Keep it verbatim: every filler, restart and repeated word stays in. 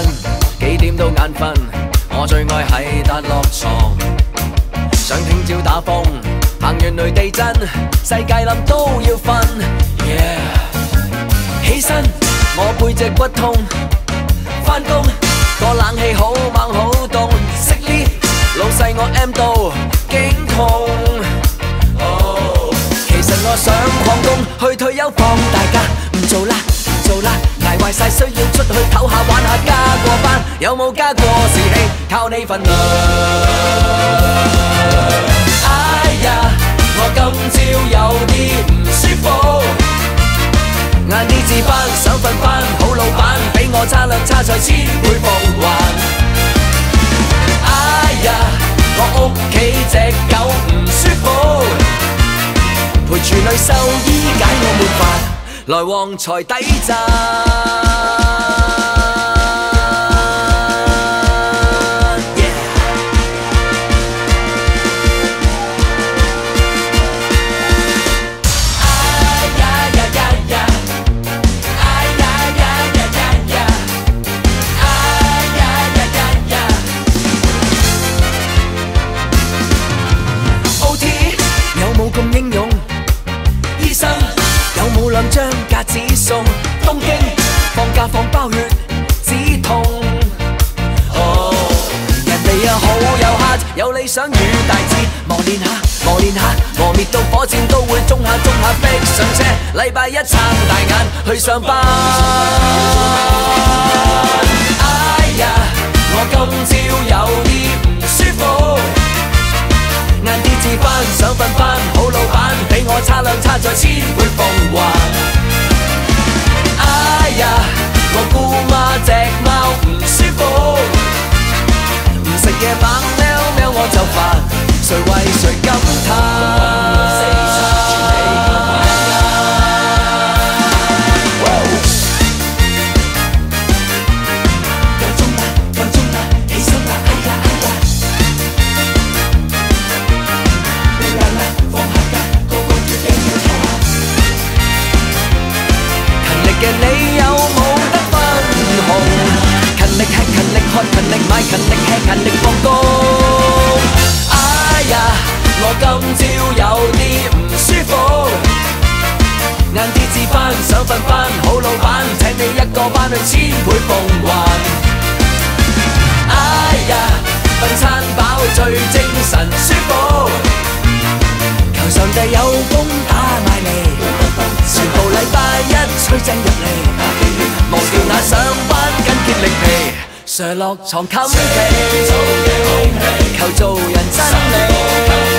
幾點都眼瞓。我最愛係笪落床，想聽朝打風，行完雷地震，世界冧都要瞓。Yeah， 起身我背脊骨痛，返工個冷氣好猛好凍，熄 lift 老細我 M 到頸痛。哦，其實我想曠工去退休放大假，唔做啦唔做啦，捱壞晒需要出去唞下玩下，加過班有冇加過士氣？靠你份糧。哎呀，我今朝有啲唔舒服，晏啲至班想瞓返，好老闆俾我差兩差菜千倍奉還。哎呀，我屋企隻狗唔舒服，陪住女獸醫解我悶煩，來旺財抵賺。兩張假紙送東京，放假放包血止痛。哦，人哋啊好有 heart， 有理想與大志，磨練下磨練下，磨滅到火箭都會中下中下逼上車，禮拜一撐大眼去上班。哎呀，我今朝有啲唔舒服，晏啲至返想瞓返，好老闆俾我差兩差再千倍奉還。哎呀，我姑媽隻貓唔舒服，唔食嘢猛喵喵我就煩，誰為誰感嘆？嘅你有冇得分紅？勤力吃勤力喝勤力買勤力吃勤力放工。哎呀，我今朝有啲唔舒服，晏啲至返想瞓返，好老闆請你一個班去千倍奉還。哎呀，瞓餐飽最精神舒服，求上帝有工打埋嚟。全部禮拜一吹正入嚟，忘掉那上班緊竭力疲，常落床冚被，求做人真理。